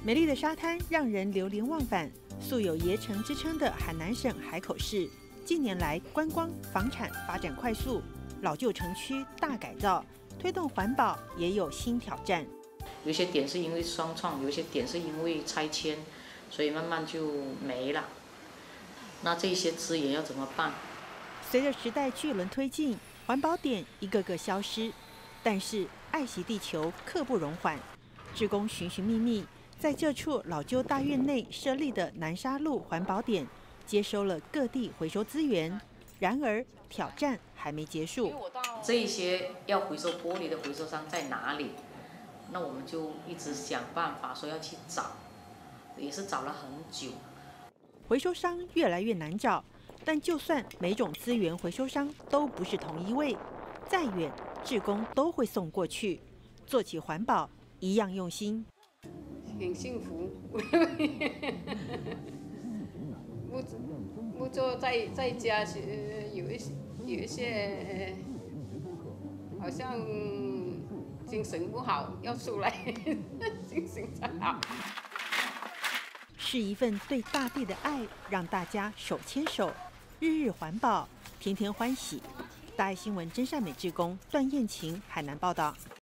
美丽的沙滩让人流连忘返。素有盐城之称的海南省海口市，近年来观光、房产发展快速，老旧城区大改造，推动环保也有新挑战。 有些点是因为双创，有些点是因为拆迁，所以慢慢就没了。那这些资源要怎么办？ 随着时代巨轮推进，环保点一个个消失，但是爱惜地球刻不容缓。志工寻寻觅觅，在这处老旧大院内设立的南沙路环保点，接收了各地回收资源。然而挑战还没结束。 这一些要回收玻璃的回收商在哪里？那我们就一直想办法说要去找，也是找了很久。 回收商越来越难找，但就算每种资源回收商都不是同一位，再远志工都会送过去。做起环保一样用心， 很幸福。不做在家有一些好像精神不好，要出来精神才好。 是一份对大地的爱，让大家手牵手，日日环保，天天欢喜。大爱新闻真善美志工段燕晴海南报道。